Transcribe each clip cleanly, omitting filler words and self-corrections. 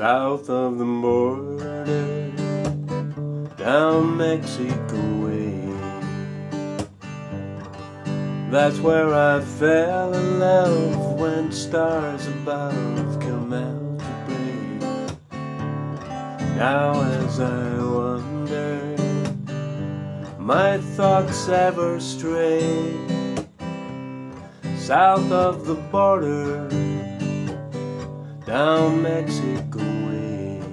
south of the border, down Mexico way. That's where I fell in love when stars above come out to play. Now as I wonder, my thoughts ever stray south of the border, down Mexico way.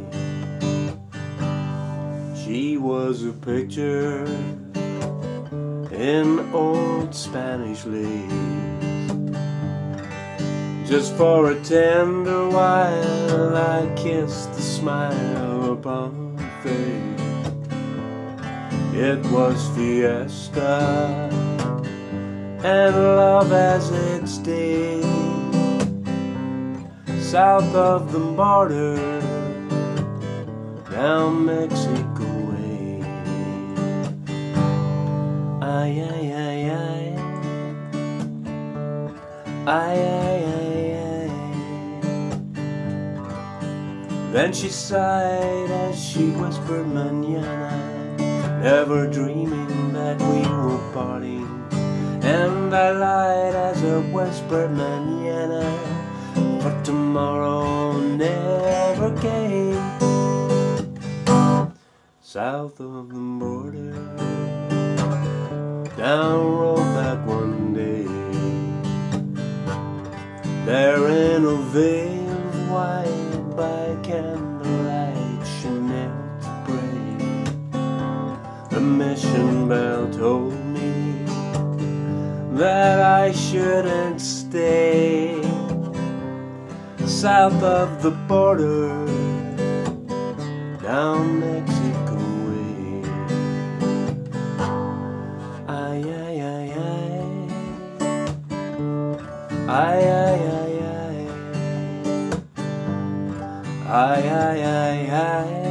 She was a picture in old Spanish lace. Just for a tender while I kissed the smile upon her face. It was fiesta and love as its day, south of the border, down Mexico way. Ay, ay, ay, ay. Ay, ay, ay, ay. Then she sighed as she whispered mañana, never dreaming that we were parting. And I lied as I whispered mañana, for tomorrow never came. South of the border, down rode that one day. There in a veil of white by candlelight she knelt to pray. The mission bell told me that I shouldn't stay south of the border, down Mexico way. Ay, ay, ay, ay. Ay, ay, ay, ay. Ay, ay, ay, ay.